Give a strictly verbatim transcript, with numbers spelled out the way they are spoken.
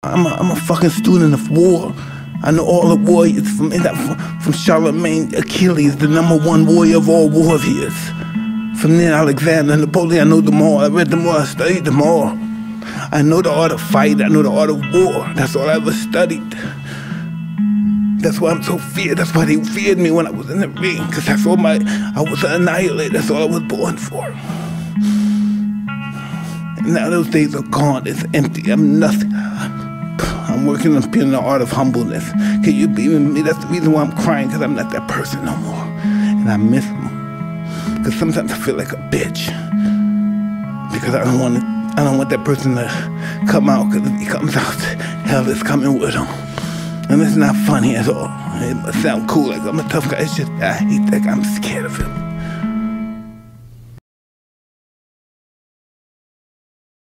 I'm a, I'm a fucking student of war. I know all the warriors from from Charlemagne, Achilles, the number one warrior of all warriors. From then Alexander, Napoleon, I know them all. I read them all, I studied them all. I know the art of fight, I know the art of war. That's all I ever studied. That's why I'm so feared. That's why they feared me when I was in the ring. Because that's all my, I was an annihilator. That's all I was born for. And now those days are gone. It's empty. I'm nothing. I'm working on being the art of humbleness. Can you believe in me? That's the reason why I'm crying, because I'm not that person no more. And I miss them. Because sometimes I feel like a bitch. Because I don't want to, I don't want that person to come out, because if he comes out, hell is coming with him. And it's not funny at all. It must sound cool, like I'm a tough guy. It's just, I hate that guy. I'm scared of him.